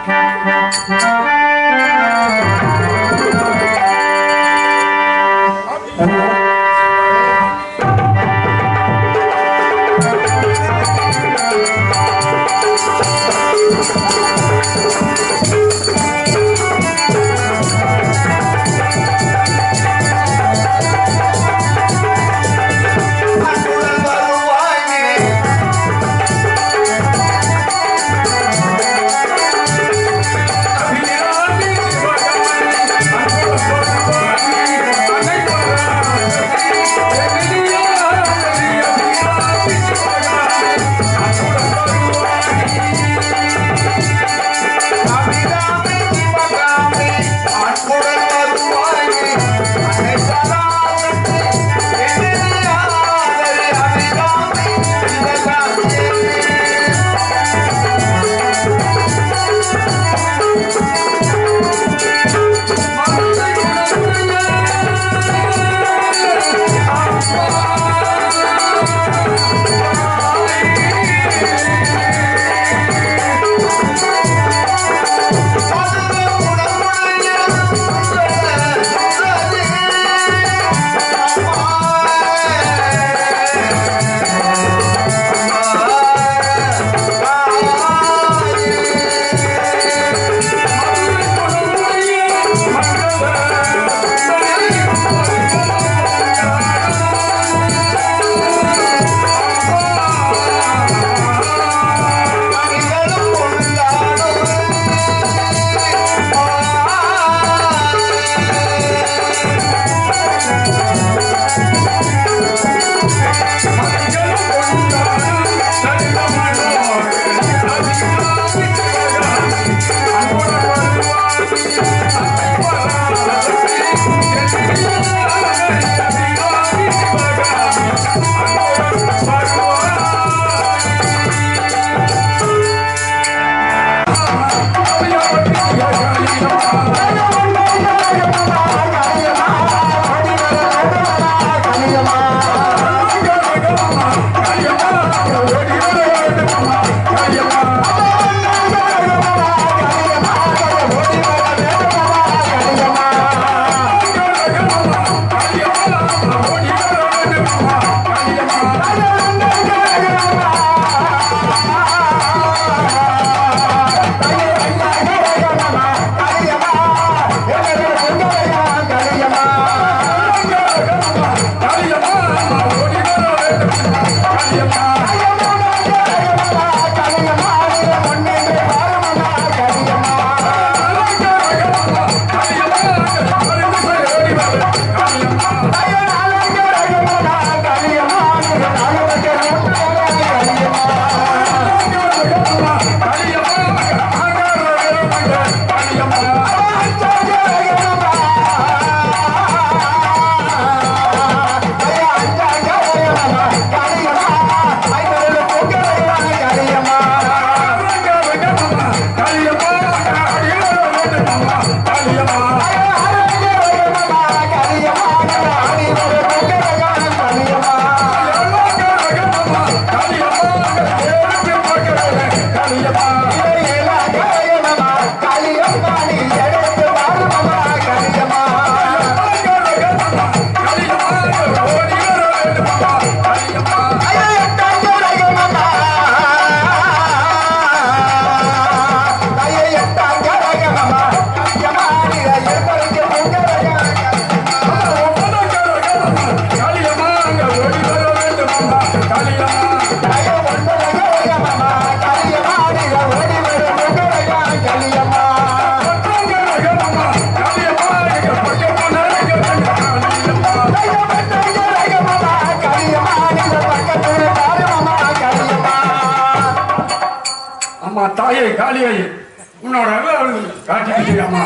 தாயை காளியை உன்னோட காட்டிக்கிட்டியாமா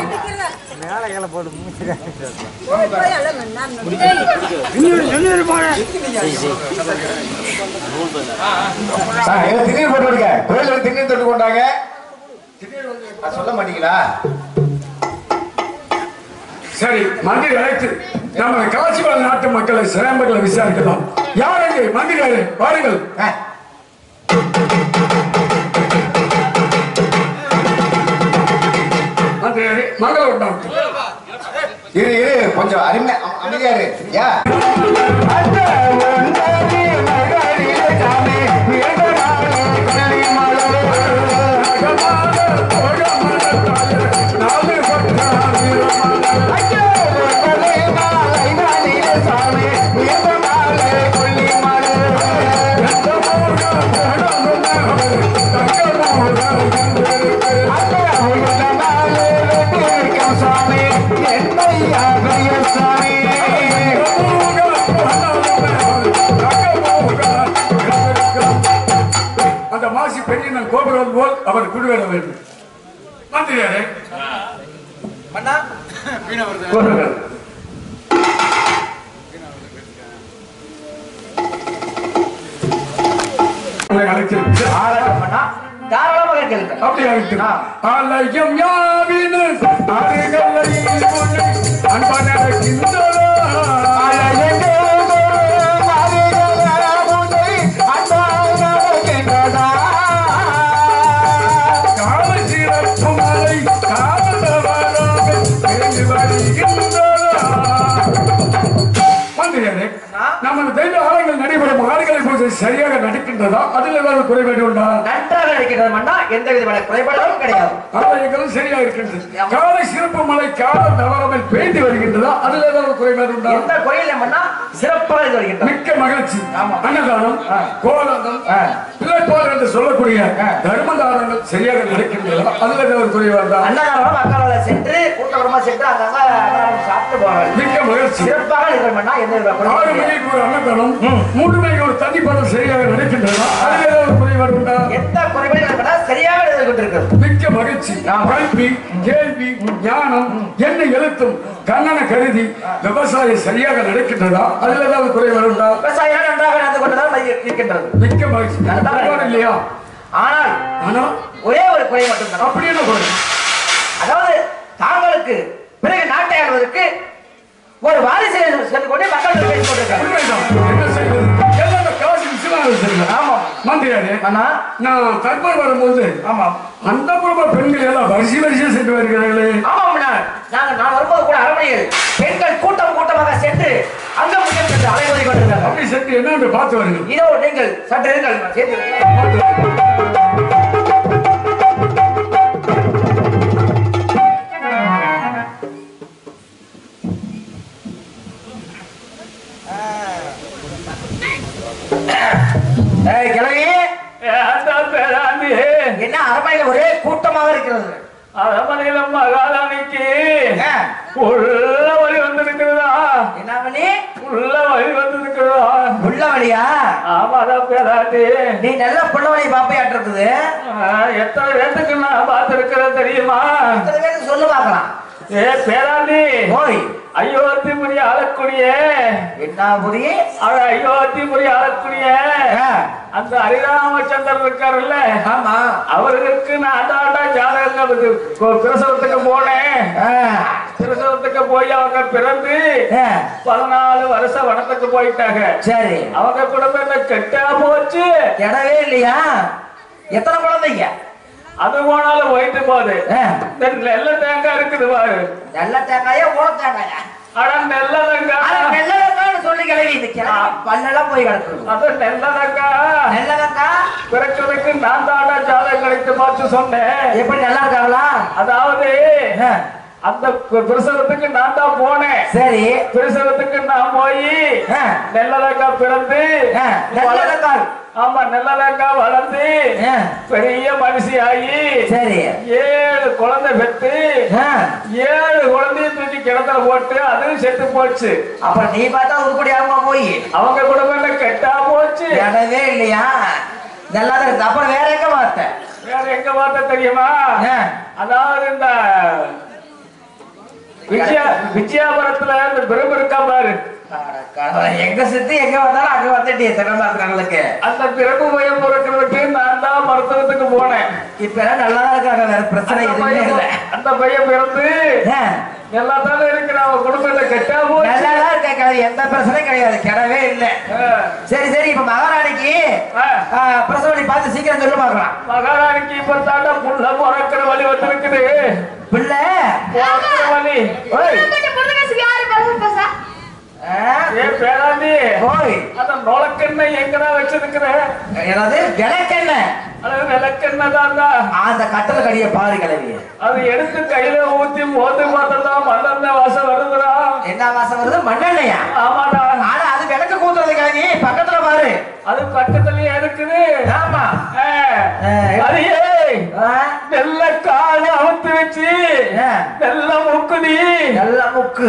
சொல்ல மாட்டீங்களா? சரி, மந்திரி அழைத்து நமது காசிவால் நாட்டு மக்களை சிரமங்களை விசாரிக்கலாம். யார் அங்கே மந்திரி? வாருங்கள். மங்களம் உண்டாகட்டும். இரு கொஞ்சம் அமைதியா இரு. யா அந்த மாசி பெண்ணின் கோபுரம் போல் அவர் குடிவர வேண்டும். மந்திரியாரே ஆலயம் யாவினு நமது தெய்வ ஆலயங்கள் நடைபெறும் ஆடுகளை பூஜை சரியாக நடக்கின்றதா? அதில் ஏதாவது குறைபாடு உண்டா? நன்றாக நடக்கின்றதுன்னா எந்த விதமான குறைபாடும் கிடையாது. ஆலயங்களும் சரியா இருக்கின்றது. காலை சிறப்பு மழை காலம் தவறாமல் பெய்து வருகின்றதா? அதில் ஏதாவது குறைபாடு உண்டா? எந்த குறையில்லைன்னா சிறப்பாக இது வருகின்றது. மிக்க மகிழ்ச்சி. அன்னதானம், கோலாதம், பிள்ளைப்பால் என்று சொல்லக்கூடிய தர்மதானங்கள் சரியாக நடக்கின்றதா? அதில் ஏதாவது குறைபாடு? அன்னதானம் அக்கால சென்று கூட்டமா சென்று அங்க சாப்பிட்டு போவாங்க. மிக்க மகிழ்ச்சி. சிறப்பாக இருக்கணும்னா எந்த 6 மணிக்கு ஒரு அன்னதானம், 3 மணிக்கு ஒரு தண்ணி பாடம் சரியாக நடக்கின்றதா? அதில் ஏதாவது குறைபாடு உண்டா? எந்த குறைபாடு இல்லைன்னா சரியாக நடந்து கொண்டிருக்கிறது. மிக்க மகிழ்ச்சி. கல்வி, கேள்வி, ஞானம், என்ன எழுத்தும் கண்ணனை கருதி விவசாயம் சரியாக நடக்கின்றதா? அதில் ஏதாவது குறைபாடு உண்டா? விவசாயம் நன்றாக நடந்து கொண்டுதான் இருக்கின்றது. மிக்க மகிழ்ச்சி. இல்லையா? ஆனால் ஒரே ஒரு குறை மட்டும்தான். அப்படி என்ன குறை? அதாவது தாங்களுக்கு பிறகு நாட்டை ஆளுவதற்கு ஒரு வாரிசு சென்று கொண்டு மக்கள் பேசிக் கொண்டிருக்காங்க. என்ன செய்வது? எல்லாமே காசு விஷயம். ஆமா மந்திரியாரே, நான் தற்போது வரும்போது ஆமா அந்த குடும்ப பெண்கள் எல்லாம் வரிசையா சென்று வருகிறார்களே. ஆமாம், நான் வரும்போது கூட அரண்மனையில் பெண்கள் கூட்டமாக சென்று அங்க முன்னேற்ற சென்று அலைமோதி கொண்டிருக்காங்க. அப்படி சென்று என்ன என்று பார்த்து வருங்கள். இதோ நீங்கள் சற்று இருங்கள், சேர்த்து என்ன அரண்மனையில் ஒரே கூட்டமாக இருக்கிறது. அரண்மனையில மகாராணிக்கு உள்ள வழி வந்திருக்கிறதா? என்ன வழி? உள்ள வழி வந்திருக்கிறதா? உள்ள வழியா? ஆமாதான் பேராட்டி. நீ நல்ல புள்ள வழி பாப்பையாட்டு இருக்குது. எத்தனை பேருக்கு நான் பார்த்திருக்கிறேன் தெரியுமா? எத்தனை பேருக்கு சொல்லு பார்க்கலாம். ஏ பேராண்டி, ஓய் அயோத்திபுரி ஆளக்கூடிய என்ன புரிய? அயோத்திபுரி ஆளக்கூடிய அந்த ஹரிராமச்சந்திரன் இருக்காருல்ல, ஆமா, அவர்களுக்கு நான் அடாடா ஜாதகம் பிரசவத்துக்கு போனேன். பிரசவத்துக்கு போய் அவங்க பிறந்து 14 வருஷம் வனத்துக்கு போயிட்டாங்க. சரி, அவங்க குடும்பம் கெட்டா போச்சு. கெடவே இல்லையா? எத்தனை குழந்தைங்க? அது போனாலும் போயிட்டு போகுது. நெல்ல தேங்காய் இருக்குது பாரு. நல்ல தேங்காயா ஓட தேங்காயா? ஆனா நெல்ல தேங்காய். நெல்ல தேங்காய் சொல்லி கிளவி பல்லெல்லாம் போய் கிடக்குது. அது நெல்ல தேங்காய். நெல்ல தேங்காய் பிறக்கிறதுக்கு நான் தாண்டா ஜாதகம் கிடைத்து பார்த்து சொன்னேன். எப்படி நல்லா இருக்காங்களா? அதாவது அந்த பிரசவத்துக்கு நான் தான் போனேன். சரி, பிரசவத்துக்கு நான் போய் நெல்லதங்காய் பிறந்து ஆமா நெல்லதங்காய் வளர்ந்து பெரிய மனுஷி ஆகி சரி 7 குழந்தை பெற்று 7 குழந்தைய தூக்கி கிணத்துல போட்டு அதுவும் செத்து போச்சு. அப்ப நீ பார்த்தா உருப்படியாம போய் அவங்க குடும்பம் கெட்டா போச்சு. இடவே இல்லையா? நல்லா இருக்கு. அப்புறம் வேற எங்க பார்த்தேன்? வேற எங்க பார்த்த தெரியுமா? அதாவது இந்த விஜயாபுரத்துல இந்த பெரும் இருக்கா பாரு. எங்க சுத்தி எங்க வந்தாலும் அங்க வந்துட்டே திறந்தாங்களுக்கு. அந்த பிறப்பு பயம் பிறக்கிறதுக்கு நான் தான் மருத்துவத்துக்கு போனேன். இப்ப நல்லாதான் இருக்காங்க, வேற பிரச்சனை எதுவுமே இல்லை. அந்த பையன் பிறந்து எல்லாத்தாலும் இருக்கு. அவன் குடும்பத்தை கெட்டா போய் நல்லாதான் இருக்க, எந்த பிரச்சனையும் கிடையாது, கிடவே இல்லை. சரி சரி, இப்ப மகாராணிக்கு பிரசவனை பார்த்து சீக்கிரம் சொல்ல பார்க்கலாம். மகாராணிக்கு இப்ப தாண்டா புள்ள பிறக்கிற வழி வந்திருக்குது. பிள்ளை வலி பேராண்டி அந்த நொலக்கெண்ணை எங்கடா வச்சிருக்கிற? எனது விளக்கெண்ணெய் அது விளக்கெண்ணெய் தான். அந்த கட்டளை கடிய பாரு கிளவிய அது எடுத்து கையில ஊத்தி மோந்து பார்த்தா மண்ணெண்ணெய் வாசம் வருதுடா. என்ன வாசம் வருது? மண்ணெண்ணெயா? ஆமாடா. ஆனா அது விளக்கு கூத்துறது கிளவி பக்கத்துல பாரு. அது பக்கத்துலயே இருக்குது. ஆமா. அதையே நல்ல கால அவுத்து வச்சு நல்ல முக்குதி நல்ல முக்கு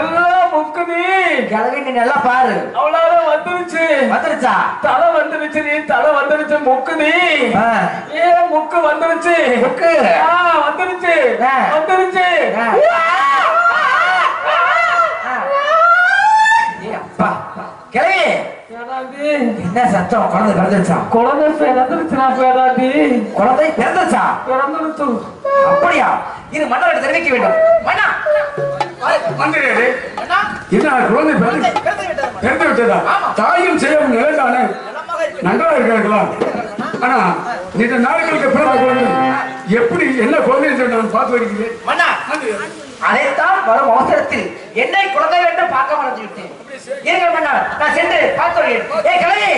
கிளவி நீ நல்லா பாரு. அவ்வளவு வந்துருச்சு. வந்துருச்சா? தலை வந்துருச்சு. நீ தலை வந்துருச்சு முக்குதி. ஏன் முக்கு வந்துருச்சு? முக்கு வந்துருச்சு வந்துருச்சு. கிளவி என்ன சத்தம்? குழந்தை பிறந்துருச்சா? குழந்தை பிறந்துருச்சுனா பேராண்டி. குழந்தை பிறந்துருச்சா? பிறந்துருச்சு. அப்படியா? இது மன்னரை தெரிவிக்க வேண்டும். மன்னா மந்திரியாரு என்ன குழந்தை பிறந்து விட்டதா? தாயும் செய்யும் நிலைதானே நன்றாக இருக்கிறார்களா? ஆனா இந்த நாடுகளுக்கு பிறந்த குழந்தை எப்படி என்ன குழந்தை நான் பார்த்து வருகிறேன். மன்னா அதைத்தான் வரும் அவசரத்தில் என்னை குழந்தை என்று பார்க்க மறந்து விட்டேன். இருங்க மன்னா, நான் சென்று பார்த்து வருகிறேன். ஏய் கிளவி,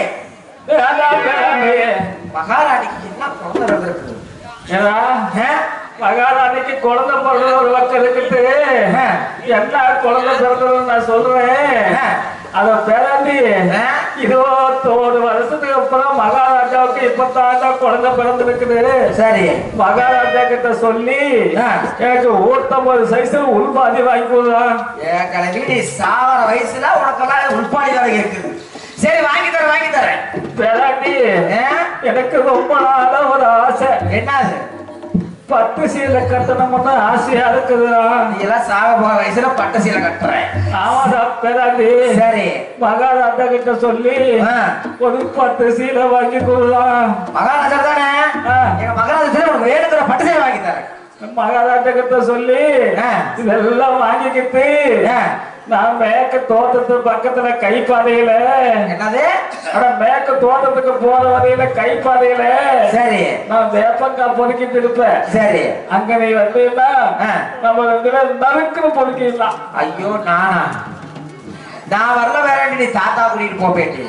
மகாராணிக்கு என்ன குழந்தை பிறந்திருக்கு? மகாராணிக்கு குழந்தை பிறந்த ஒரு பக்கம் இருக்குது. என்ன குழந்தை பிறந்ததுன்னு நான் சொல்றேன். அத பேராண்டி 21 வருஷத்துக்கு அப்புறம் மகாராஜாவுக்கு இப்பதான் குழந்தை பிறந்திருக்குது. சரி, மகாராஜா கிட்ட சொல்லி எனக்கு 49 சைஸ்ல உள்பாதி வாங்கி கொடுறான். கிளவி நீ சாவர வயசுல உனக்கெல்லாம் உள்பாதி வாங்கி இருக்குது. சரி வாங்கி தரேன் பேராண்டி. எனக்கு ரொம்ப நாளா ஒரு ஆசை. என்னது? பட்டு சீலை கட்டணும்னு ஆசையா இருக்குதுடா. நீ எல்லாம் சாக போற வயசுல பட்டு சீலை கட்டுறேன். ஆமாடா பேராண்டி. சரி, மகாராஜா கிட்ட சொல்லி ஒரு பட்டு சீலை வாங்கி கொடுலாம். மகாராஜா தானே? எங்க மகாராஜா உனக்கு வேணுங்கிற பட்டு சீலை வாங்கி தரேன். மகாராஜா கிட்ட சொல்லி இதெல்லாம் வாங்கிக்கிட்டு நான் மேற்கு தோட்டத்து பக்கத்துல கைப்பாதையில என்னது மேற்கு தோட்டத்துக்கு போற வரையில கைப்பாதையில சரி நான் வேப்பங்காய் பொறுக்கிட்டு இருப்பேன். சரி, அங்க நீ வந்தீங்கன்னா நம்ம 2 பேரும் நறுக்குன்னு பொறுக்கிடலாம். ஐயோ நான் வரல. வேற நீ தாத்தா கூட்டிட்டு போ பேட்டி.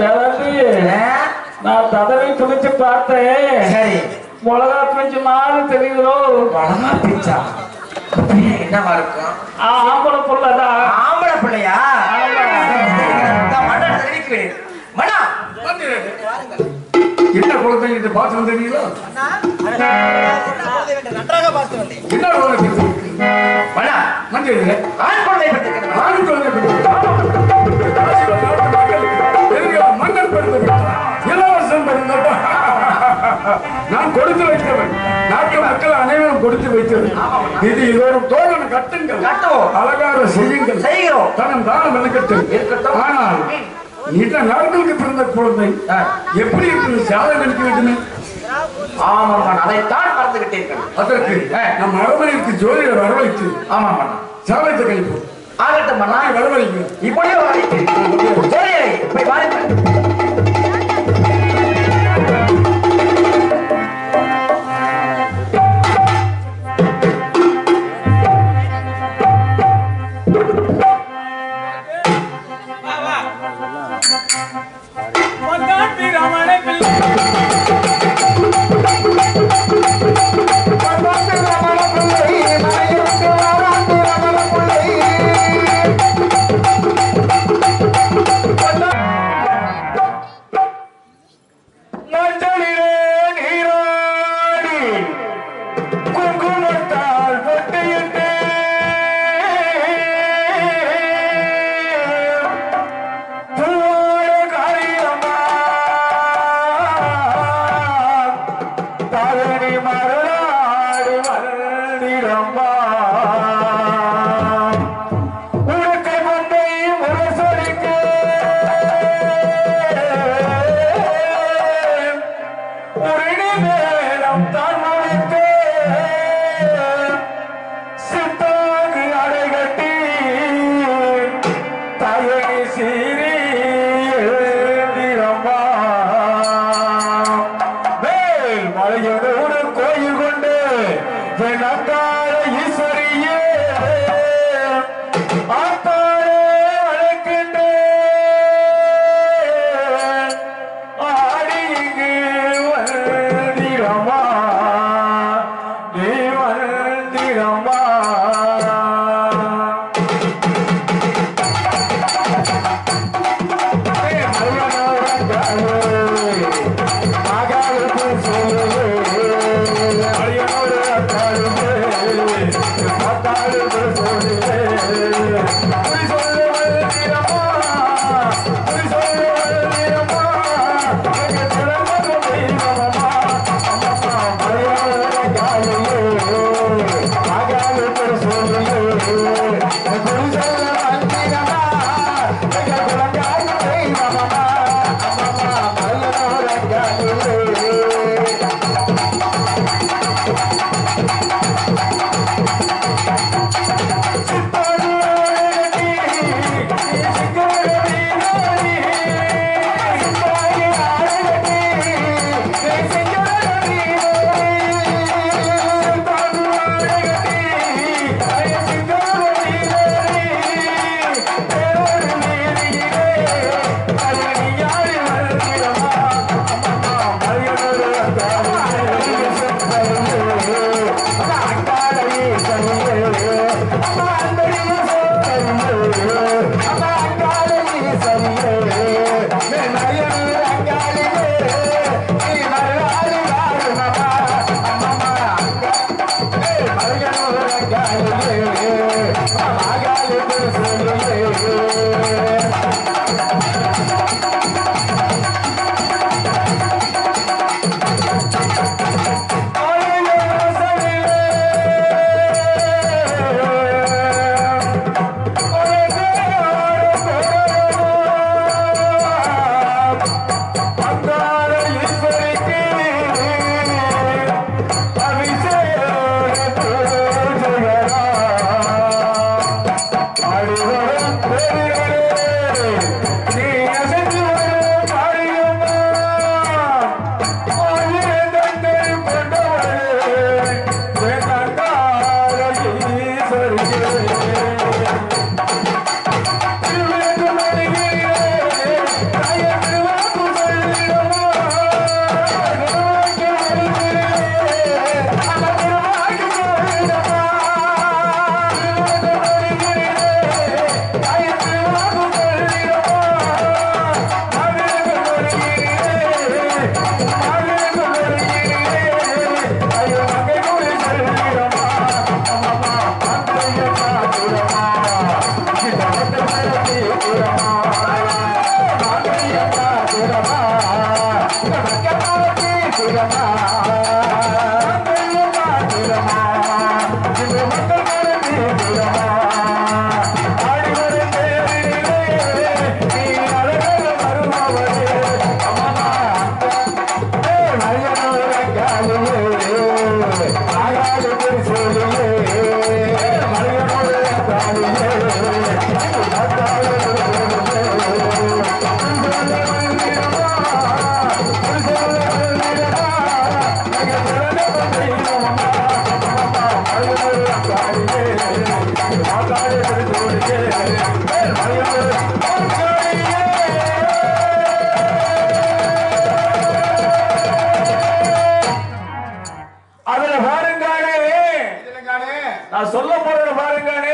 நான் தடவை துணிச்சு பார்த்தேன். சரி, மிளகா பிஞ்சு மாதிரி தெரியுதோ? மிளகா பிஞ்சா என்னவா இருக்கும்? ஆம்பளை பிள்ளைதான். ஆம்பளை பிள்ளையா? என்ன குழந்தை இது பார்த்து வந்தீங்களா? நன்றாக பார்த்து வந்தேன். என்ன குழந்தை? ஆண் குழந்தை மன்னர் பிறந்த இலவசம் பிறந்த நான் கொடுத்து வைத்தவன். நாட்டு மக்கள் அனைவரும் கொடுத்து வைத்தது. இது ஒரு தோரணம் கட்டுங்கள், அலங்காரம் செய்யுங்கள், தனம் தானம் இருக்கட்டும். ஆனால் இந்த நாட்களுக்கு பிறந்த குழந்தை எப்படி இருக்குது? சாலை நினைக்க வேண்டுமே. ஆமாம், அதைத்தான் மறந்து விட்டீர்கள். அதற்கு நம் அரண்மனைக்கு ஜோதிடர் வரவழைத்து சாலைத்தை கழிப்போம். ஆகட்டும் மன்னா, வரவழைங்க. இப்படியே வரவழைத்து ஜோதிடரை போய் பாருங்கள். கோயில் கொண்டு ஈஸ்வரியே நான் சொல்ல போறது பாருங்கானே,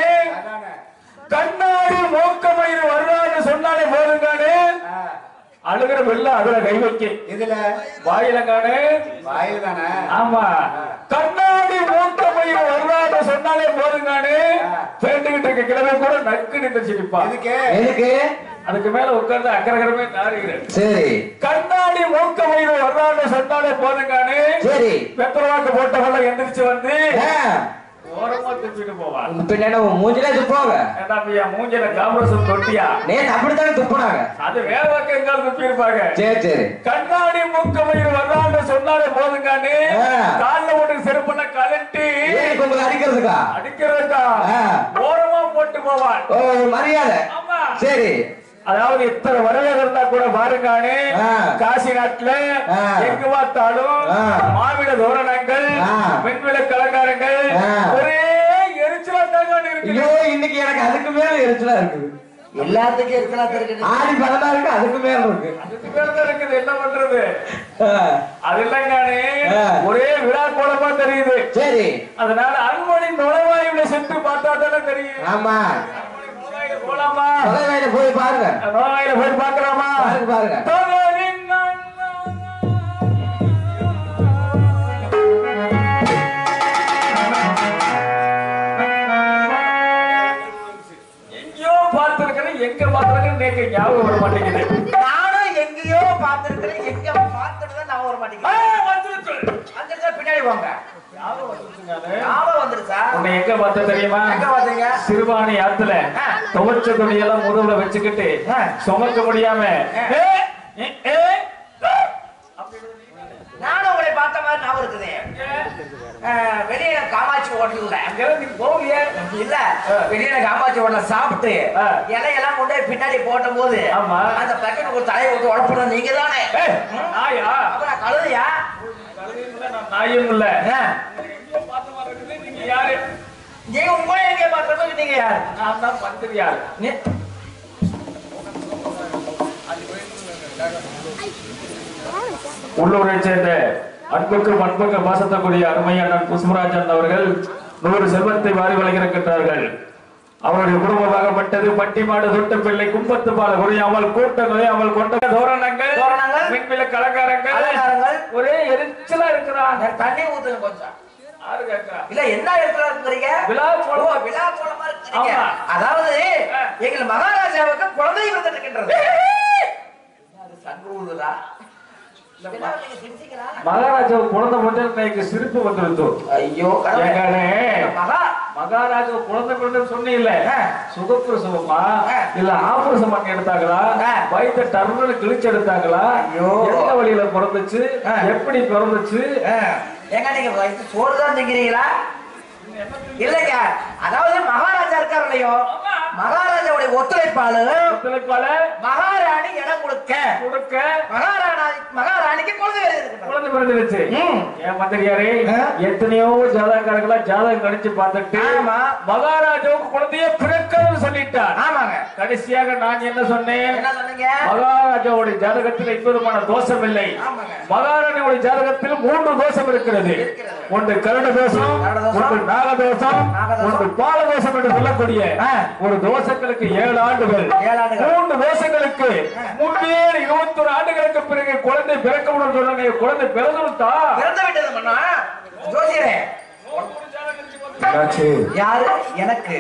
கண்ணாடி மோக்கமயிறு வருடான்னு சொன்னாலே போதுங்கானே, அழுகிற வெள்ள அதுல கை வைக்க இதுல வாயில காணே, வாயில தானே. ஆமா, கண்ணாடி மூக்கமயிறு வருடான்னு சொன்னாலே போதுங்கானே, பேண்டுகிட்டு இருக்க கிழமை கூட நக்கு நின்று சிரிப்பா. எதுக்கு? அதுக்கு மேல உட்கார்ந்து அக்கரகரமே நாடுகிறேன். சரி, கண்ணாடி மூக்கமயிறு வருடான்னு சொன்னாலே போதுங்கானே, சரி, பெத்தரவாக்கு போட்டவள எந்திரிச்சு வந்து ஓரமா துப்பிட்டு போவான். பின்ன மூஞ்சில துப்புவாங்க. மூஞ்சில காமரசம் தொட்டியா நேத்து அப்படித்தானே துப்புனாங்க. அது வேற பக்கம் எங்காவது துப்பி இருப்பாங்க. சரி சரி, கண்ணாடி மூக்கமயிறு வர்றான்னு சொன்னாலே போதுங்கானே, காலில் ஒன்று செருப்புல கலட்டி உங்களுக்கு அடிக்கிறதுக்கா அடிக்கிறதுக்கா ஓரமா போட்டு போவான். ஓ, மரியாதை. ஆமா, சரி. அதாவது இத்தனை வரவேற்பு இருந்தா கூட பாருங்கானே, காசி நாட்டுல எங்கு பார்த்தாலும் மாவிட தோரணங்கள், பெண்விளக்கு அலங்காரங்கள், ஒரே எரிச்சலா தாங்க இருக்கு. இன்னைக்கு எனக்கு எனக்கு அதுக்கு மேல எரிச்சலா இருக்குது. எல்லாத்துக்கும் எரிச்சலா இருக்குது. ஆடி 16 அதுக்கு மேல இருக்கு. அதுக்கு மேலதான் இருக்குது. என்ன பண்றது? அது இல்லைங்கானே ஒரே விழா கோலமா தெரியுது. சரி, அதனால அருள்மொழி நுழைவாயில சென்று பார்த்தா தானே தெரியும். ஆமா, போலாமா? நுழைவாயில போய் பாருங்க. நுழைவாயில போய் பாக்கலாமா? பாருங்க. எங்க பார்த்திருக்கேன் நேக்கு ஞாபகம் வர மாட்டேங்குது. நானும் எங்கேயோ பார்த்திருக்கிறேன். எங்க பார்த்துட்டு நான் வர மாட்டேங்குது. பின்னாடி போங்க. ஞாபகம் வந்துருச்சா? உன்னை எங்க பார்த்த தெரியுமா? எங்க பார்த்தீங்க? சிறுவாணி ஆத்துல துவச்ச துணியெல்லாம் முதுகுல வச்சுக்கிட்டு சுமக்க முடியாம நானும் உங்களை பார்த்த மாதிரி ஞாபகம் இருக்குது. வெளியே காமாட்சி ஹோட்டல்ல நீங்க போகலையே? இல்ல, வெளியே காமாட்சி ஹோட்டல்ல சாப்பிட்டு இலையெல்லாம் கொண்டு போய் பின்னாடி போட்ட போது அந்த பக்கெட் ஒரு தலையை விட்டு உடப்பட நீங்க தானே? நாயா? அப்புறம் கழுதையா? நாயும் இல்ல. நீங்க யாரு? நீங்க உங்களை எங்க பார்த்த நீங்க யாரு? நான் தான் மந்திரியார். உள்ளூரை சேர்ந்த அன்புக்கு பண்புக்கு பாசத்தக்கூடிய அருமை அண்ணன் புஷ்பராஜன் அவர்கள் 100 செல்வத்தை வாரி வழங்கியிருக்கின்றார்கள். அவருடைய குடும்பமாகப்பட்டது பட்டிமாடு தொட்ட பிள்ளை கும்பத்து பால குறையாமல் கூட்ட நுழையாமல் கொண்ட தோரணங்கள் மின்விளக்கு அலங்காரங்கள் ஒரே எரிச்சலா இருக்கிறாங்க. தண்ணி ஊத்துங்க கொஞ்சம். இல்ல என்ன இருக்கிறீங்க? விழா கோலமா இருக்கீங்க. அதாவது எங்கள் மகாராஜாவுக்கு குழந்தை இருக்கின்றது. மகாராஜா குழந்தை மட்டும் சிரிப்பு வந்துருச்சு. ஐயோ மகாராஜா குழந்தை மட்டும் சொன்னீங்கல்ல, சுகப்பிரசவமா இல்ல ஆபரேஷன் பண்ணி எடுத்தாங்களா, வயிற்ற டர்னு கிழிச்சு எடுத்தாங்களா, எந்த வழியில பிறந்துச்சு, எப்படி பிறந்துச்சு? ஏங்க நீங்க சோறுதான் திங்கிறீங்களா? இல்லைங்க, அதாவது மகாராஜா இருக்காரு இல்லையோ, மகாராஜாவுடைய ஒத்துழைப்பாளு மகாராணி இடம் கொடுக்க மகாராணிக்கு குழந்தை பிறந்துருச்சு. ஏன் மந்திரியாரே, எத்தனையோ ஜாதகங்களா ஜாதகம் கணிச்சு பார்த்துட்டு மகாராஜாவுக்கு குழந்தைய பிறக்கணும்னு சொல்லிட்டார். ஆமாங்க. கடைசியாக நான் என்ன சொன்னேன்? என்ன சொன்னீங்க? மகாராஜாவுடைய ஜாதகத்தில் எவ்விதமான தோஷம் இல்லை. மகாராணியுடைய ஜாதகத்தில் 3 தோஷம் இருக்கிறது. ஒன்று கருட தோஷம், ஒன்று நாக தோஷம், ஒன்று பால தோஷம் என்று சொல்லக்கூடிய ஒரு தோஷங்களுக்கு 7 ஆண்டுகள், 3 தோஷங்களுக்கு முன்னே 21 ஆண்டுகளுக்கு பிறகு குழந்தை பிறக்க முடியும் சொன்னாங்க. குழந்தை பிறந்துட்டா ஜோசியரே யாரு? எனக்கு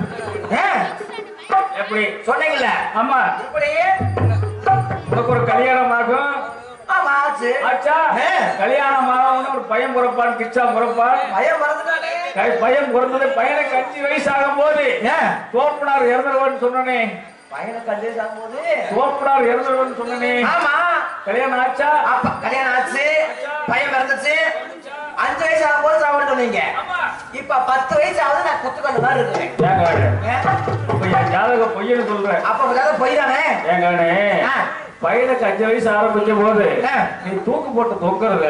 எப்படி சொன்னீங்கல்ல? ஆமா, இப்படியே உனக்கு ஒரு கல்யாணம் ஆகும். கல்யாணம் ஆகும், ஒரு பையன் பிறப்பான், கிச்சா பிறப்பான். பையன் பிறந்தது பையனுக்கு 5 வயசு ஆகும் போது தோப்பனார் இறந்துருவன் சொன்னனே. பையனுக்கு 5 வயசு ஆகும் போது தோப்பனார் இறந்துருவன் சொன்னனே. ஆமா, கல்யாணம் ஆச்சா? கல்யாணம் ஆச்சு, பையன் பிறந்துச்சு. 5 வயசு ஆகும் போது சாப்பிட சொன்னீங்க. இப்ப 10 வயசு ஆகுது, நான் குத்துக்கொண்டு தான் இருக்கேன். அப்ப என் ஜாதகம் பொய்யன்னு சொல்றேன். அப்ப பொய் தானே? ஏங்கானே, பையனுக்கு 5 வயசு ஆரம்பிக்கும் போது நீ தூக்கு போட்டு தூக்குறது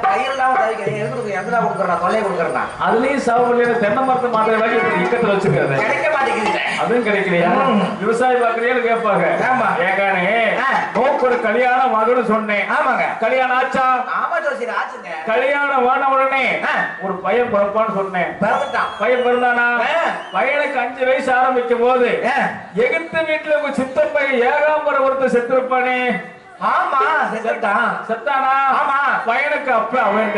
அதுலயும் சாப்பிடல. தென்னை மரத்தை மாத்திரை வாங்கி இக்கத்துல வச்சுக்கிறது அதுவும் கிடைக்கலையா? விவசாயி பாக்குறீங்கன்னு கேட்பாங்க. ஏங்கானே, நோக்கு ஒரு கல்யாணம் ஆகுன்னு சொன்னேன். ஆமாங்க. கல்யாணம் ஆச்சா? கல்யாணம் ஆன உடனே ஒரு பையன் பிறப்பான்னு சொன்னேன். பையன் பிறந்தானா? பையனுக்கு 5 வயசு ஆரம்பிக்கும் போது எகிப்து வீட்டுல உங்க சித்தன் பையன் ஏகாம்பரம் ஒருத்தர் செத்துருப்பானே. ஆமா, செத்தானா? ஆமா. பையனுக்கு அப்ப அவன்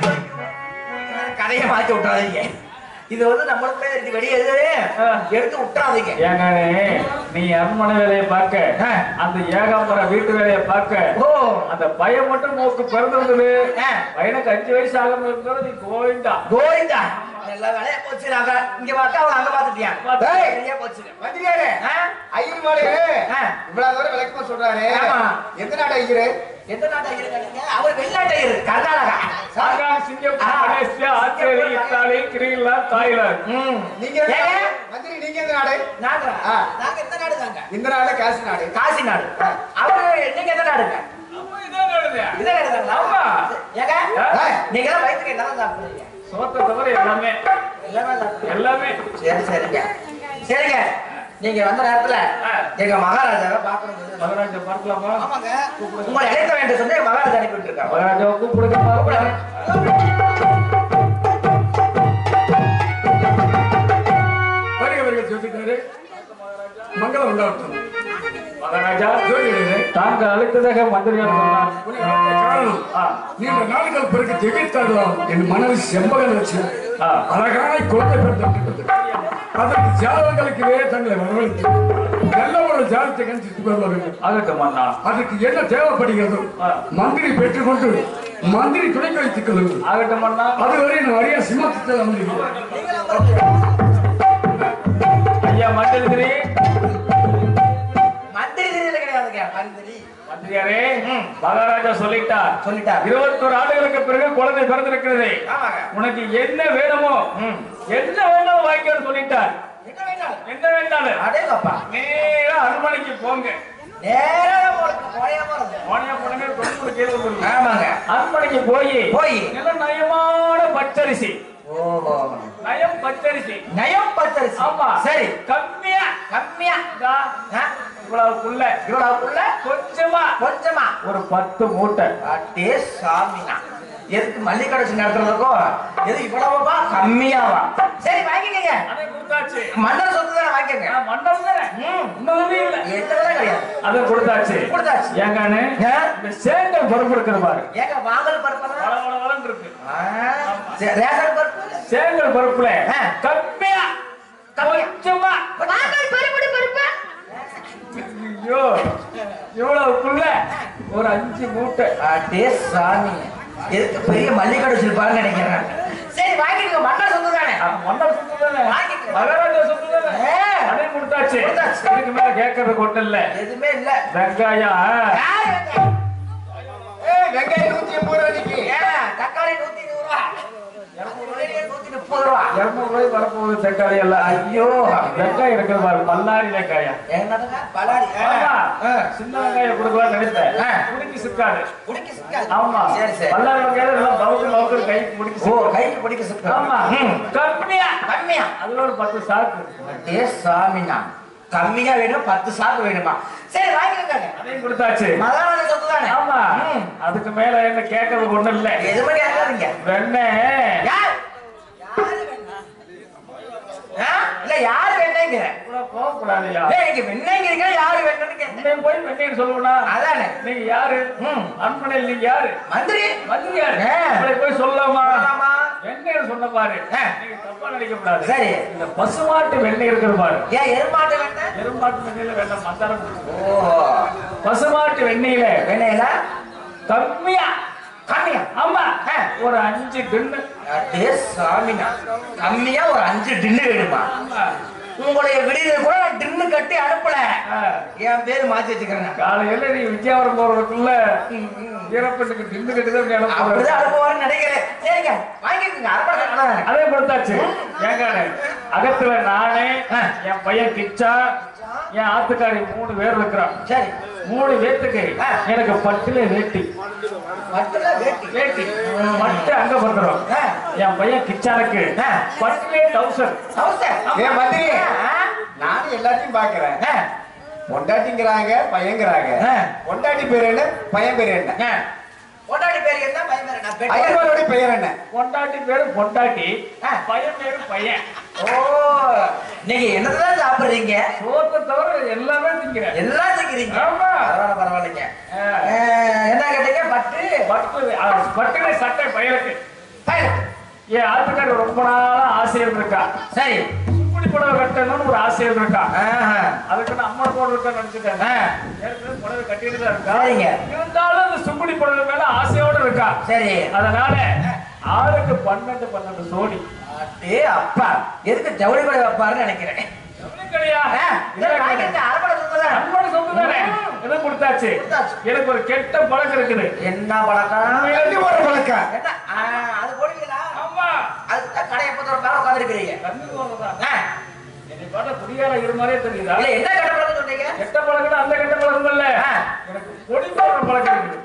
கதையை மாத்தி விட்டுறாதீங்க. இது நம்மளுக்குள்ளே வெளியே எடுத்து விட்டுறாதீங்க. ஏங்கானே, நீ அரண்மனை வேலையை பார்க்க, அந்த ஏகாம்பர வீட்டு வேலையை பார்க்க, அந்த பையன் மட்டும் நோக்கு பிறந்திருந்தது. பையனுக்கு 5 வயசு ஆகும் இருந்தது. நீ கோவிந்தா கோவிந்தா எல்லா வேலையா போச்சு. இங்க பார்த்தா அவங்க அங்க பாத்துட்டியா? போச்சு. மந்திரியாரே, ஐயர் மாடு இவ்வளவு தூரம் விளக்கமா சொல்றாரு. எந்த நாடு ஐயரு? எந்த நாட்டு ஐயரு? அவர் வெளிநாட்டு ஐயரு, Karnataka, Singapore, Malaysia, Australia, Italy, Greenland, Thailand. நீங்க மந்திரி, நீங்க எந்த நாடு? நாங்க எந்த நாடு தாங்க? இந்த நாடு காசி நாடு. காசி நாடு. அவரு நீங்க எந்த நாடுங்க? நீங்க எல்லாம் வயிற்றுக்கு என்ன சாப்பிடுறீங்க? சோத்தை தவிர எல்லாமே. எல்லாமே. சரி சரிங்க. சரிங்க. நீங்க வந்த நேரத்துல எங்க மகாராஜாவை பார்க்கணும். மகாராஜா பார்க்கலாமா? ஆமாங்க. உங்களை அழைக்க வேண்டும் சொல்லி மகாராஜா அனுப்பிட்டு இருக்காங்க. மகாராஜாவை கூப்பிடுங்க. சொல்லிட்டாரு. மங்களம் உண்டாகட்டும். மகாராஜா தாங்கள் அழைத்ததாக மந்திரியார் சொன்னார். நீண்ட நாடுகள் பிறகு திகைத்தாடுவோம் என் மனதில் செம்பகன் வச்சு அழகான குழந்தை பிறந்தது. அதற்கு ஜாதகங்களுக்கே தங்களை வரவழைத்து நல்ல ஒரு ஜாதகத்தை கணிச்சு கொள்ள வேண்டும். அதற்கு என்ன தேவைப்படுகிறது மந்திரி பெற்றுக்கொண்டு மந்திரி துணை வைத்துக் கொள்ளுங்கள். அதுவரை நான் அறிய சிம்மத்தில் அமர்ந்திருக்கிறேன். ஐயா மந்திரி மந்திரியாரே, மகாராஜா சொல்லிட்டார் 21 ஆண்டுகளுக்கு பிறகு குழந்தை பிறந்திருக்கிறது. உனக்கு என்ன வேணுமோ என்ன வேணும் வாங்கிக்கணும் சொல்லிட்டார். என்ன வேண்டாலும் நேரா அரண்மனைக்கு போங்க. அரண்மனைக்கு போய் நல்ல நயமான பச்சரிசி. நயம் பச்சரிசி. ஆமா சரி. கம்மியா இவ்வளவுக்குள்ள கொஞ்சமா ஒரு 10 மூட்டை. சாமினா எதுக்கு மல்லிகடை நடத்துறதுக்கும் எது இவ்வளவுப்பா கம்மியாவா? சரி வாங்கிக்கங்க. மண்டல் சொத்து தானே வாங்கிக்கங்க. மண்டல் தானே கிடையாது. அதை கொடுத்தாச்சு. ஏங்கானு இந்த சேங்கல் பருப்பு இருக்கிறது பாரு. ஏங்க வாங்கல் பருப்பு இருக்கு. ரேஷன் பருப்பு சேங்கல் பருப்புல கம்மியா கொஞ்சமா வாங்கல் பருப்பு ஐயோ இவ்வளவுக்குள்ள ஒரு 5 மூட்டை. சாமி எதுக்கு பெரிய மல்லிகடை வச்சிருப்பான்னு நினைக்கிறேன். சரி வாங்கிடுங்க. மண்டல் சொத்து தானே. மண்டல் சொத்து தானே. மகாராஜா சொத்து தானே. அதே கொடுத்தாச்சு. இதுக்கு மேல கேட்கறது கொண்டு இல்ல. எதுவுமே இல்ல. வெங்காயம் வெங்காயம் 180 தக்காளி 120 ரூபா. 130 ரூபா. 200 ரூபாய் வரப்போகுது தக்காளி எல்லாம். ஐயோ வெங்காயம் இருக்கிறது பாரு. பல்லாரி வெங்காயம். என்னதுங்க பல்லாரி? சின்ன வெங்காயம் கொடுக்கலாம் நினைத்தேன். குடிக்கி சிக்காது. ஆமா பல்லாரி வெங்காயம் எல்லாம் பவுக்கு கைக்கு பிடிக்க. கைக்கு பிடிக்க சிக்காது. ஆமா கம்மியா அதுல ஒரு 10 சாக்கு. சாமினா கம்மியா வேணும் 10 சாக்கு வேணுமா? சரி வாங்கிக்கங்க. அதையும் கொடுத்தாச்சு. மகாராஜா சொத்து தானே. ஆமா அதுக்கு மேல என்ன கேட்கறது ஒண்ணு இல்ல. எதுவுமே கேட்காதீங்க. வெண்ணெய் இல்ல யாரு வேணுங்க போகக்கூடாதுயா. வெண்ணெய்ங்க யாரு வேணும்னு போய் வெண்ணெய் சொல்லுவா. அதானே நீங்க யாரு? அரண்மனையில் நீங்க யாரு? மந்திரி யாரு? போய் சொல்லலாமா? வெண்ணெய் சொன்ன பாரு. நீங்க தப்பா நினைக்க கூடாது. சரி இந்த பசுமாட்டு வெண்ணெய் இருக்கிற பாரு. ஏன் எருமாட்டு வெண்ணெய்? எருமாட்டு வெண்ணெயில வெண்ணெய் மந்தாரம். பசுமாட்டு வெண்ணெயில கம்மியா ஆமா ஒரு 5 டின்னு. சாமினா கம்மியா ஒரு 5 டின்னு வேணுமா? உங்களுடைய விடுதல் கூட டின்னு கட்டி அனுப்பல. என் பேரு மாத்தி வச்சுக்கிறேன். காலையில நீ விஜயபுரம் போறதுக்குள்ள வீரப்பட்டுக்கு டின்னு கட்டி தான் அனுப்புவாருன்னு நினைக்கிறேன். சரிங்க வாங்கிக்கோங்க. அதே கொடுத்தாச்சு. ஏங்கானு அகத்துல நானே என் பையன் கிச்சா என் ஆத்துக்காரி 3 பேர் இருக்கிறான். சரி 3 பேத்துக்கு எனக்கு பட்டுல வேட்டி மட்டு அங்க பண்றோம். என் பையன் கிச்சானுக்கு பட்டுலே 1000. மந்திரி நானும் எல்லாத்தையும் பாக்குறேன். பொண்டாட்டிங்கிறாங்க பையங்கிறாங்க. பொண்டாட்டி பேர் என்ன பையன் பேர் என்ன? பொண்டாட்டி பேர் என்ன பையன் பேர் என்ன? ஐயரோட பெயர் என்ன? பொண்டாட்டி பேரு பொண்டாட்டி பையன் பேரு பையன். ஓ நீங்க என்னதான் சாப்பிடுறீங்க? சோத்தை தவிர எல்லாமே திங்கிறேன். எல்லாம் திங்கிறீங்க. பரவாயில்லைங்க. என்ன கேட்டீங்க? பட்டுல சட்டை பயலுக்கு. என் ஆத்துக்காரி ரொம்ப நாளா ஆசையில் இருக்கா. சரி சுங்குடி புடவை கட்டணும்னு ஒரு ஆசையில் இருக்கா. அதுக்கு நான் அம்மா போட இருக்கா நினைச்சுட்டேன். ஏற்கனவே புடவை கட்டிட்டு தான் இருக்கா. இருந்தாலும் அந்த சுங்குடி புடவை மேல ஆசையோட இருக்கா. சரி அதனால ஆளுக்கு 12 சோடி. அப்பா எதுக்கு ஜவுளி கடை வைப்பாருன்னு நினைக்கிறேன். எனக்கு ஒரு கெட்ட பழக்கம் இருக்குது. என்ன பழக்கம்? பழக்கம் அது போடுவீங்களா? அதுதான் கடையை பத்தி ஒரு பேர உட்காந்துருக்கிறீங்க. குடியார இரு மாதிரியே தெரியுதா? என்ன கெட்ட பழக்கம் சொன்னீங்க? கெட்ட பழக்கம் அந்த கெட்ட பழக்கம் இல்ல. எனக்கு பொடி போடுற பழக்கம் இருக்குது.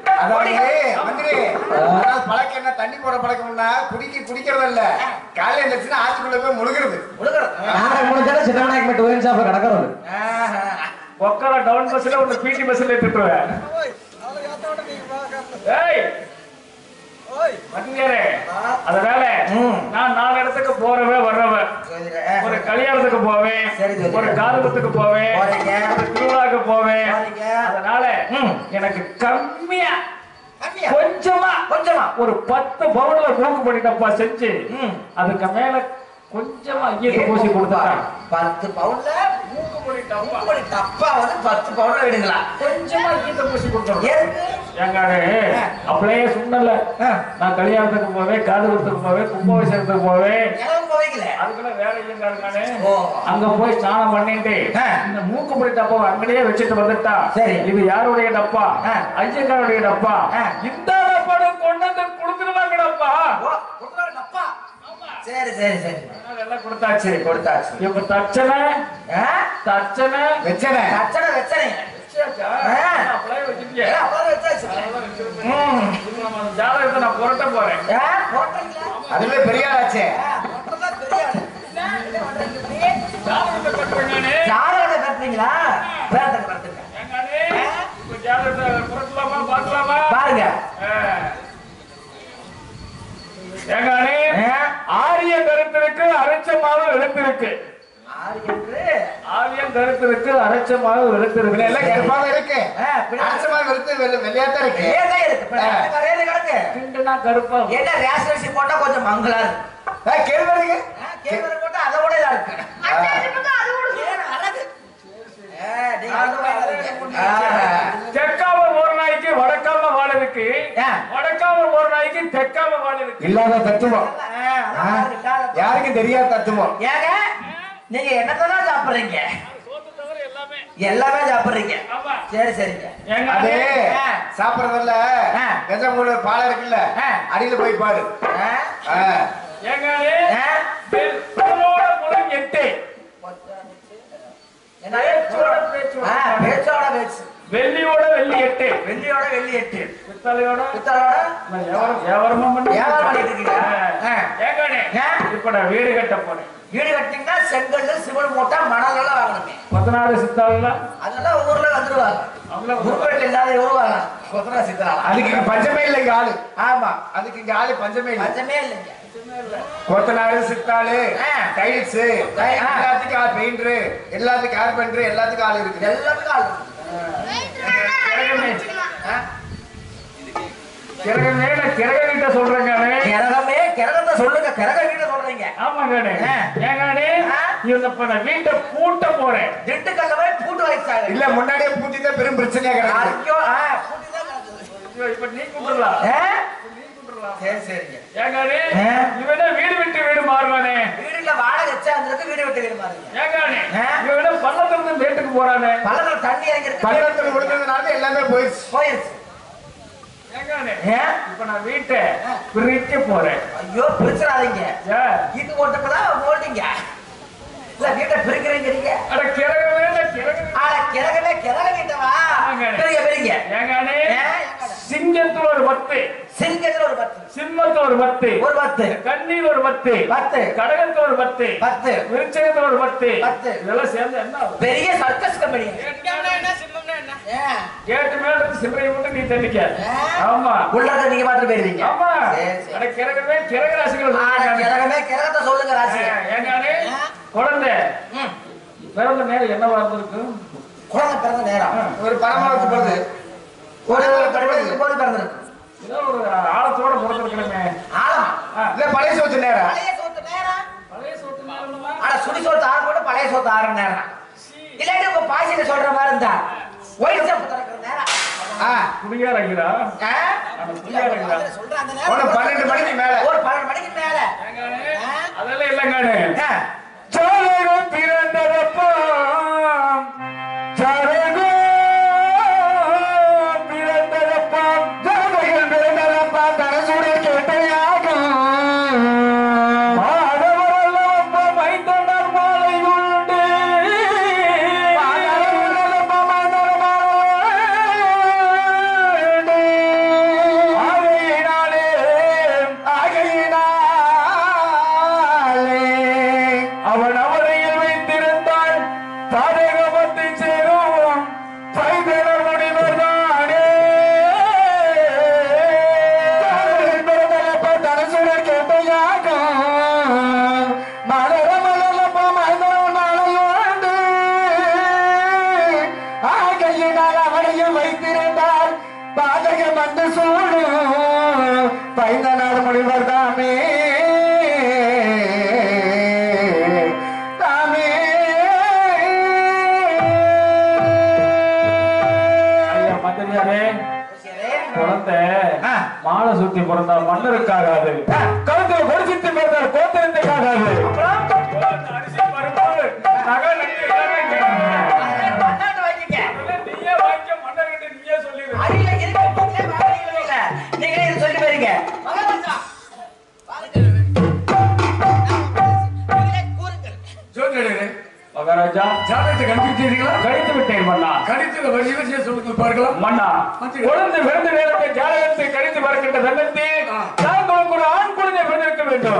பழக்கம் என்ன? தண்ணி போட பழக்கம்னா குடிக்கிறது இல்ல. காலையில ஆற்றுக்குள்ள போய் முழுகிறது. சின்னமனாக்கு மட்டும் ஒயின் ஷாப்ல கிடக்குறது. ஒக்கல டவுன் பஸ்ல ஒரு பிடி பஸ்ல ஏத்திட்டுவேன். ஏய் மத்தியாரே அதனால நான் 4 இடத்துக்கு போறவன் வர்றவன். ஒரு கல்யாணத்துக்கு போவேன், ஒரு காதுகுத்துக்கு போவேன், ஒரு திருவிழாக்கு போவேன். அதனால எனக்கு கம்மியா கொஞ்சமா ஒரு 10 பவுன்ல மூக்கு பண்ணிட்டப்பா செஞ்சு அதுக்கு மேல கொஞ்சமா ஐயத்தை பூசி கொடுத்தாங்க. 10 பவுன்ல மூக்கு மூடி டப்பா வந்து 10 பவுன்ல விடுங்களா? கொஞ்சமா ஐயத்தை பூசி கொடுத்தாங்க. ஏங்காடு அப்படியே சொன்னல, நான் கல்யாணத்துக்கு போவேன், காதுகுத்துக்கு போவேன், கும்பாபிஷேகத்துக்கு போவேன். அதுக்குள்ள வேலை இல்லைங்காடு. அங்க போய் ஸ்நானம் பண்ணிட்டு இந்த மூக்கு மூடி டப்பா அங்கேயே வச்சுட்டு வந்துட்டா இது யாருடைய டப்பா? ஐயங்காருடைய டப்பா. இந்த டப்பாடும் கொண்டு வந்து கொடுத்துருவாங்க டப்பா. சரி சரி சரி எல்லாம் கொடுத்தாச்சு. இப்ப தச்சனை வெச்சனை ஜாதகத்தை நான் புரட்ட போறேன். அதுல பெரிய ஆளாச்சே. ஜாதகத்தை கட்டுறீங்களா? ஜாதகத்தை புரட்டலாமா பார்க்கலாமா? பாருங்க ஏங்கானே ஆரிய கருத்திற்கு அரைச்சமாக எழுத்திருக்கு. ஆரியம் கருத்திற்கு அரைச்சமாக எழுத்திருக்கு. எல்லாம் கருப்பாக இருக்கு. அரைச்சமாக இருக்கு, வெள்ளையாத்தான் இருக்கு. கிண்டுனா கருப்பா என்ன ரேஷன் போட்டா கொஞ்சம் மங்களா இருக்கு. கேள்வி போட்டா அதை விட இதா இருக்கு. தெற்காம ஒரு நாய்க்கு வடக்காம வாழ இருக்கு, வடக்காம ஒரு நாய்க்கு தெற்காம வாழ இருக்கு. இல்லாத தத்துவம் யாருக்கும் தெரியாத தத்துவம். ஏங்க நீங்க என்னத்தான் சாப்பிடுறீங்க? எல்லாமே சாப்பிடுறீங்க. சரி சரிங்க. அது சாப்பிடுறதுல கஜமூல பாலம் இருக்குல்ல, அடியில போய் பாரு. ஏங்க மூலம் 8 பேச்சோட பேச்சு, வெள்ளியோட வெள்ளி 8, வெள்ளியோட வெள்ளி 8, பித்தளையோட வியாபாரம் பண்ணிட்டு இருக்கீங்க. இப்ப நான் வீடு கட்ட போறேன். வீடு கட்டிங்கன்னா செங்கல் சிமெண்ட் மூட்டை மணல் எல்லாம் வாங்கணுமே. 16 சித்தாள் அதெல்லாம் ஊர்ல வந்துருவாங்க. ஊர்ல இல்லாத வருவாங்க. 16 சித்தாள் அதுக்கு இங்க பஞ்சமே இல்லை. இங்க ஆளு. ஆமா, அதுக்கு இங்க ஆளு பஞ்சமே இல்லை. பஞ்சமே இல்லைங்க. கொத்தனாரு, சித்தாளு, டைல்ஸ், எல்லாத்துக்கும் ஆள், பெயிண்டர், எல்லாத்துக்கும் கார்பெண்டர், எல்லாத்துக்கும் ஆள் இருக்கு. எல்லாத்துக்கும் ஆள் கிரக வீட்டை சொல்றேங்க. கிரகத்தை சொல்லுங்க. கிரக வீட்டை சொல்றீங்க. ஆமாங்க. ஏங்கானே வீட்டை பூட்ட போறேன். திண்டுக்கல்ல போய் பூட்டு வைச்சாங்க. இல்ல முன்னாடியே பூட்டிதான் பெரும் பிரச்சனையா கிடக்கு. இப்ப நீ கூப்பிடலாம். சரி சரிங்க. ஏங்கானே இவன வீடு விட்டு வீடு மாறுவானே. வீடுல வாடகை வச்சா அதுக்கு வீடு விட்டு வீடு மாறுங்க. ஏங்கானே இவன பள்ளத்துல இருந்து வீட்டுக்கு போறானே. பள்ளத்துல தண்ணி இறங்கி இருக்கு. பள்ளத்துல விழுந்ததுனால எல்லாமே போயிடுச்சு. இப்ப நான் வீட்டை பிரிக்க போறேன். ஐயோ பிரிச்சிடாதீங்க. இது போட்டுக்கலாம் போட்டீங்க. இல்ல வீட்டை பிரிக்கிறீங்க. அட கிரகமே கிரக வீட்டவா பெரிய பெரிய. ஏங்கானே சிங்கத்துல ஒரு 10, சிங்கத்துல ஒரு 10, சிம்மத்துல ஒரு 10, ஒரு 10, கண்ணியில் ஒரு 10, கடகத்துல ஒரு 10, விருச்சகத்துல ஒரு 10. இதெல்லாம் சேர்ந்து என்ன பெரிய சர்க்கஸ் கம்பெனி. கேட்டு மேல சில்லறை மட்டும் நீ தண்ணிக்க. ஆமா, உள்ளத நீங்க மாத்திரம் போயிருவீங்க. ஆமா. அட கிரகமே கிரக ராசிகள். கிரகமே கிரகத்தை சொல்லுங்க ராசி. ஏங்கானே குழந்தை பிறந்த நேரம் என்னவா இருந்திருக்கு? குழந்தை பிறந்த நேரம் ஒரு பரமாவத்து பிறகு போது பிறந்திருக்கு. ஏதோ ஒரு ஆழத்தோட பிறந்திருக்கணுமே. ஆழமா இல்ல பழைய சோத்து நேரம். பழைய சோத்து நேரம். பழைய சோத்து நேரமா? அட சுடி சோத்து ஆறு போட்டு பழைய சோத்து ஆறு நேரம். இல்லாட்டி உங்க பாசியில சொல்ற மாதிரி இருந்தா ஒயிட் சாப்பு திறக்கிற நேரம். குடியார் ஐயா. சொல்ற அந்த நேரம் 12 மணிக்கு மேல. ஒரு 12 மணிக்கு மேல. அதெல்லாம் இல்லைங்கானே. ஜாதகம் பிறந்ததப்பா, ஜாதகம் பிறந்ததப்பா, ஜாதகம் பிறந்ததப்பா, தரசுடன் கேட்டையாகும் மாதவரல்லப்பா மைந்தனர் மாலை உண்டு. மாதவரல்லப்பா மைந்தனர் மாலை ஆகையினாலே அவன் அவரையில் வைத்திருந்த வந்து சூடு பைந்த நாடு மொழிவர் தாமே தாமே. ஐயா மந்திரியாரே, குழந்தை மாலை சுத்தி பிறந்தா மன்னருக்காகாது, கழுத்துல கொடி சுத்தி பிறந்தால் கோத்திரத்துக்காகாது. அரிசி பருப்பு நகை நட்டு எல்லாமே நீயே வாங்கிக்க, மன்னர்கிட்ட நீயே சொல்லிடு. நீங்களே இது சொல்லி வரீங்க. ஜோதிடரே, மகாராஜா, ஜாதகத்தை கண்டுபிடிச்சீங்களா? கடித்து விட்டேன் மன்னா. கடித்துல வரிசையை சொல்லுங்க பார்க்கலாம். மன்னா, குழந்தை பிறந்த நேரத்தை ஜாதகத்தை கடித்து பார்க்கின்ற தருணத்தில் தாங்களுக்கு ஒரு ஆண் குழந்தை பிறந்திருக்க வேண்டும்.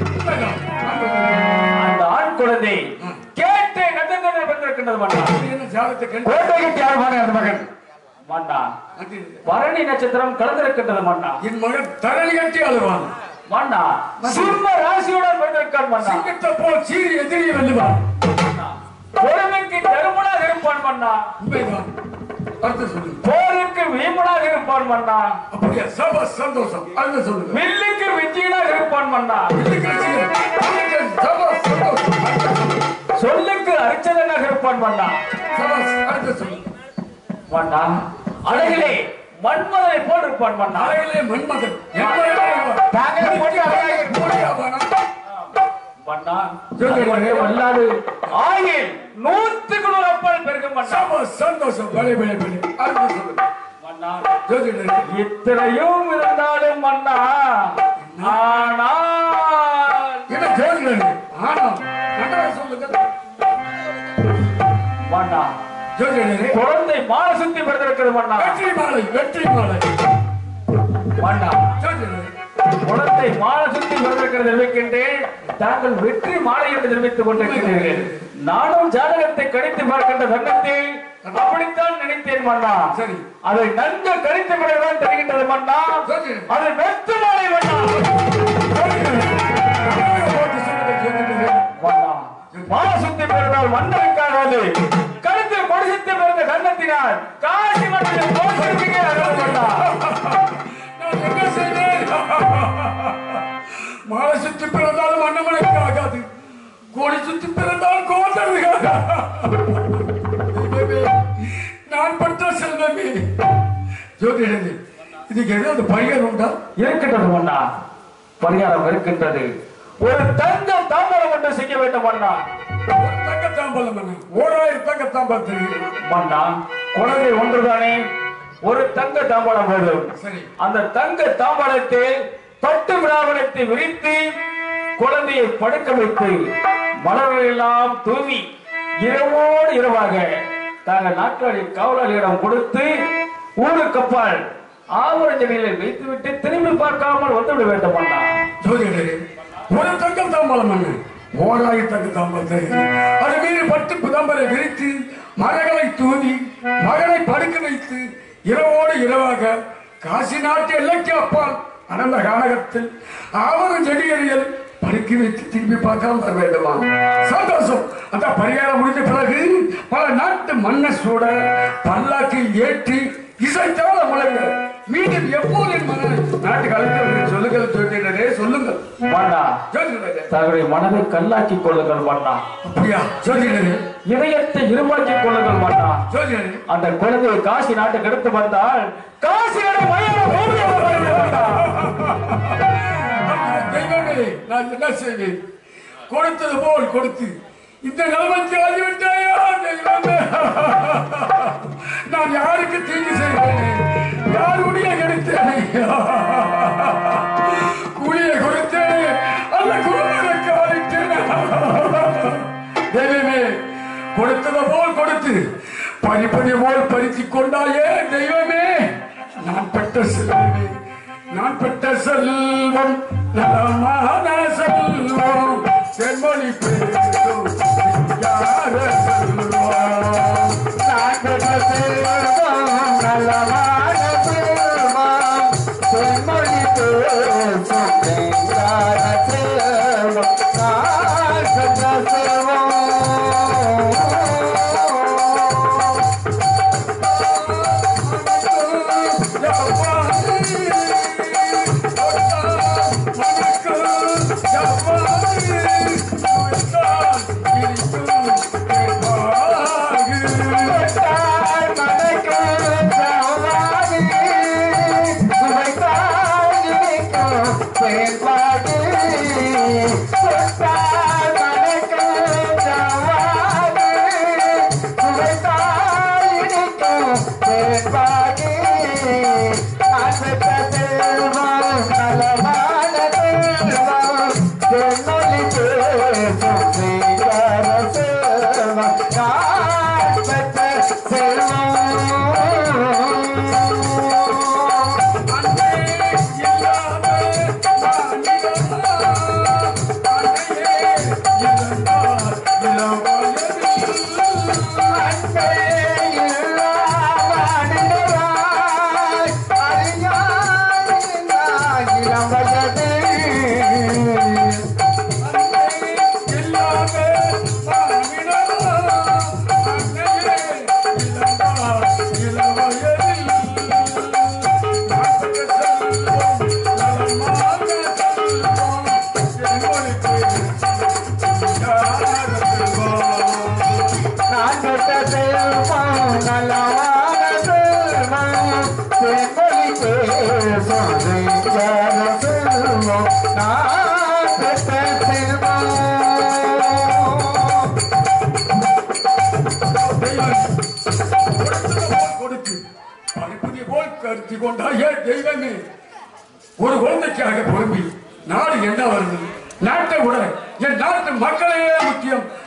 அந்த ஆண் குழந்தை கேட்டு நட்சத்திரம் பிறந்திருக்கின்றது மன்னா. ஜாதகத்தை கோட்டை கட்டி ஆழ்வானே அந்த மகன் மன்னா. பரணி நட்சத்திரம் கலந்திருக்கின்றது மன்னா. என் மகன் தரணி கட்டி அழுவான். மன்னா, சிம்ம ராசியுடன் பிறந்திருக்கான் மன்னா. சிங்கத்தை போல் சீறி எதிரியை வெல்லுவான். பொறுமைக்கு தருமனாக இருப்பான் மன்னா. உண்மைதான். அடுத்து சொல்லுங்க. போருக்கு வீமனாக இருப்பான் மன்னா. அப்படியா? சபா சந்தோஷம். அடுத்து சொல்லுங்க. வில்லுக்கு விஜயனாக இருப்பான் மன்னா. சபா சந்தோஷம். சொல்லுக்கு அரிச்சதனாக இருப்பான் மன்னா. சபா அடுத்து சொல்லுங்க. மன்னா, அழகிலே மன்மதனை போல் இருப்பான் மன்னா. அழகிலே மன்மதன். மன்னா, வல்லாது ஆயில் 100 அப்பல் பெருகும் மன்னா. சந்தோஷம். பலே பலே பலே. அடுத்து சொல்லுங்க. மன்னா, ஜோதிடரே, இத்தனையும் இருந்தாலும் மன்னா, ஆனால் என்ன ஜோதிடரே? ஆனா நன்றாக சொல்லுங்க. மன்னா, ஜோதிடரே, குழந்தை மாலை சுத்தி பிறந்திருக்கிறது மன்னா. வெற்றி மாலை, வெற்றி மாலை. மன்னா, ஜோதிடரே, குழந்தை மாலை சுத்தி பிறந்திருக்கிறது தெரிவிக்கின்றேன். தாங்கள் வெற்றி மாலை என்று தெரிவித்துக் கொண்டிருக்கிறீர்கள். நானும் ஜாதகத்தை கணித்து பார்க்கின்ற தருணத்தில் அப்படித்தான் நினைத்தேன் மன்னா. சரி. அதை நன்கு கணித்த பிறகுதான் தெரிகின்றது மன்னா. அது வெற்றி மாலை மன்னா. மன்னா, மாலை சுத்தி பிறந்தால் மன்னருக்காகாது, கழுத்தில் கொடி சுத்தி பிறந்த தருணத்தினால் காசி மன்னரை தோற்கடிக்க மன்னா. நான் என்ன செய்தேன்? மாலை சுத்தி பிறந்தாலும் அண்ணமலைக்கு ஆகாது, கோடி சுத்தி பிறந்தால் கோத்தருக்காக. நான் பட்ட செல்வமே. ஜோதிடரே, இதுக்கு ஏதாவது பரிகாரம் உண்டா? இருக்கின்றது மன்னா, பரிகாரம் இருக்கின்றது. ஒரு தங்க தாம்பரம் ஒன்று செய்ய வேண்டும் மன்னா. ஒரு தங்க தாம்பலம் என்ன? 1000 தங்க தாம்பலம் தெரியும் மன்னா. குழந்தை ஒன்றுதானே, ஒரு தங்க தாம்பலம் போதும். சரி. அந்த தங்க தாம்பலத்தில் பட்டு விழாவனத்தை விரித்து குழந்தையை படுக்க வைத்து மலர்கள் எல்லாம் தூவி இரவோடு இரவாக தாங்கள் நாட்களில் காவலாளியிடம் கொடுத்து ஊருக்கப்பால் ஆவரஞ்சலில் வைத்துவிட்டு திரும்பி பார்க்காமல் வந்துவிட வேண்டும் அண்ணா. ஜோதிடரே, ஒரு தங்கம் தாம்பலம் என்ன? 1000 தங்க தாம்பலம் தெரியும். அது மீறி பட்டு புதம்பரை விரித்து மரங்களை தூவி மகனை படுக்க வைத்து இரவோடு இரவாக காசி நாட்டு எல்லைக்கு அப்பால் அனந்த கானகத்தில் அவரும் செடியறியல் படுக்கி வைத்து திரும்பி பார்க்காம வர வேண்டுமா? சந்தோஷம். அந்த பரிகாரம் முடிந்த பிறகு பல நாட்டு மன்னர் சூட பல்லாக்கில் ஏற்றி இசைத்தால முழங்க மீண்டும் எப்போது என் மகனை நாட்டு கலந்து சொல்லுங்கள் ஜோதிடரே, சொல்லுங்கள். மன்னா, ஜோதிடரே, தங்களுடைய மனதை கல்லாக்கிக் கொள்ளுங்கள் மன்னா. அப்படியா? ஜோதிடரே, இதயத்தை இருமாக்கிக் கொள்ளுங்கள் மன்னா. ஜோதிடரே, அந்த குழந்தையை காசி நாட்டுக்கு எடுத்து வந்தால் காசியோட தெய்வமே, நான் என்ன செய்வேன்? கொடுத்தது போல் கொடுத்து இந்த நிலைமைக்கு ஆகிவிட்டாயா தெய்வமே? நான் யாருக்கு தீங்கு செய்தேன்? யாருடைய எடுத்தேன்? கூலியை கொடுத்தேன் அல்ல குடும்பங்களுக்கு ஆடித்தேன்? தெய்வமே, கொடுத்தது போல் கொடுத்து பறிப்படி போல் பறித்துக் கொண்டாயே தெய்வமே. நான் பெற்ற செல்வமே, நான் பெற்ற செல்வம் நலமான செல்வம் செம்மொழி பேசும் யார செல்வம். நான் பெற்ற செல்வம் நலமான செல்வம் செம்மொழி பேசும் யார செல்வம். நான் பெற்ற செல்வம் கருத்தி கொண்டா ஏன் தெய்வமே ஒரு குழந்தைக்காக பொறுப்பி நாடு என்ன வருது நாட்டை விட என் நாட்டு மக்களே முக்கியம்